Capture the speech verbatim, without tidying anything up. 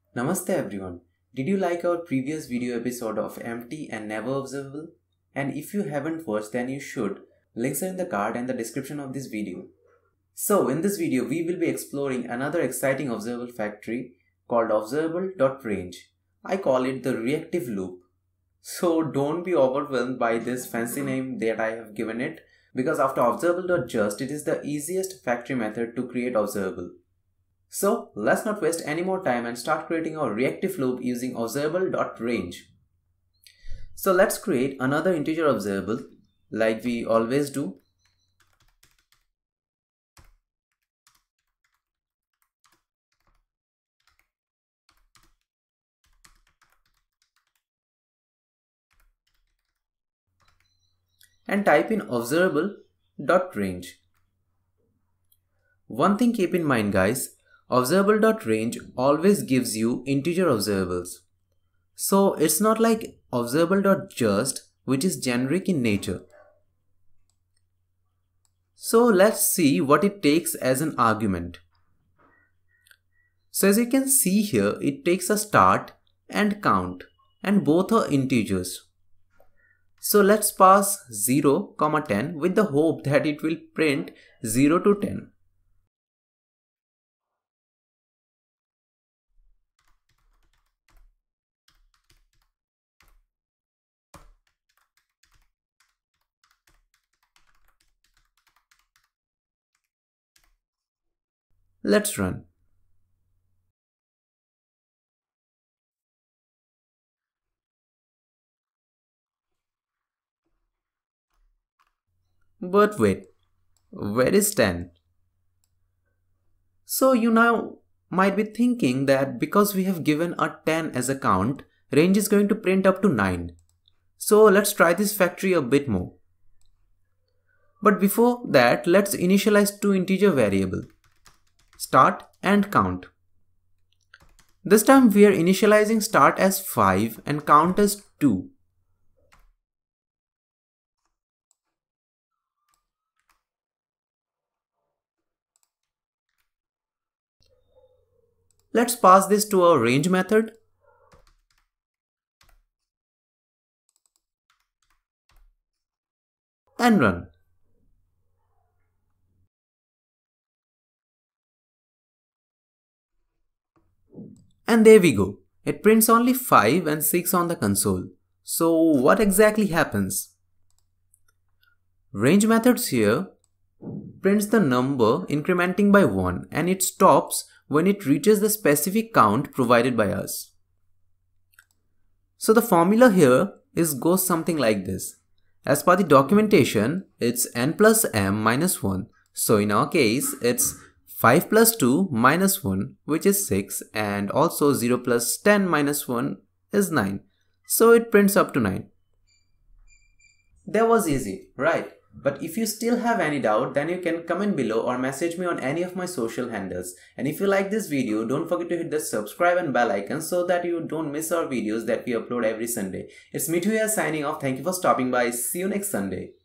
Namaste everyone. Did you like our previous video episode of Empty and Never Observable? And if you haven't watched, then you should. Links are in the card and the description of this video. So in this video we will be exploring another exciting observable factory called Observable.range. I call it the reactive loop. So don't be overwhelmed by this fancy name that I have given it, because after observable.just it is the easiest factory method to create observable. So let's not waste any more time and start creating our reactive loop using Observable.range. So let's create another integer observable like we always do. And type in Observable.range. One thing keep in mind guys, Observable.range always gives you integer observables. So it's not like Observable.just, which is generic in nature. So let's see what it takes as an argument. So as you can see here, it takes a start and count, and both are integers. So let's pass zero, ten with the hope that it will print zero to ten. Let's run. But wait, where is ten? So you now might be thinking that because we have given a ten as a count, range is going to print up to nine. So let's try this factory a bit more. But before that, let's initialize two integer variables, start and count. This time we are initializing start as five and count as two. Let's pass this to our range method. And run. And there we go. It prints only five and six on the console. So what exactly happens? Range methods here prints the number incrementing by one, and it stops when it reaches the specific count provided by us. So the formula here is goes something like this. As per the documentation, it's n plus m minus one. So in our case, it's five plus two minus one, which is six, and also zero plus ten minus one is nine. So it prints up to nine. That was easy, right? But if you still have any doubt, then you can comment below or message me on any of my social handles. And if you like this video, don't forget to hit the subscribe and bell icon so that you don't miss our videos that we upload every Sunday. It's me here signing off. Thank you for stopping by. See you next Sunday.